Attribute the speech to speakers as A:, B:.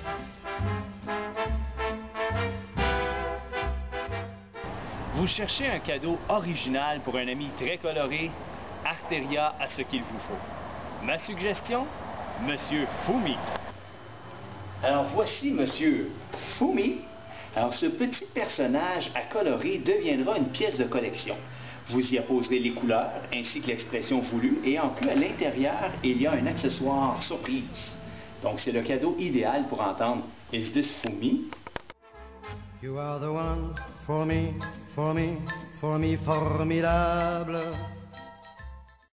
A: Vous cherchez un cadeau original pour un ami très coloré? Arteria a ce qu'il vous faut. Ma suggestion? Monsieur Fumi. Alors voici Monsieur Fumi. Alors ce petit personnage à colorer deviendra une pièce de collection. Vous y apposerez les couleurs ainsi que l'expression voulue et en plus à l'intérieur il y a un accessoire surprise. Donc c'est le cadeau idéal pour entendre Is this Fumi?
B: You are the one for me, for me, for me, formidable.